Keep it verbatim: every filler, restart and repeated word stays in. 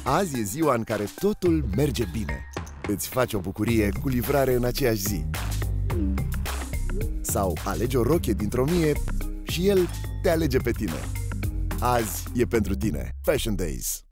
Azi e ziua în care totul merge bine. Îți faci o bucurie cu livrare în aceeași zi. Sau alegi o rochie dintr-o mie și el te alege pe tine. Azi e pentru tine. Fashion Days.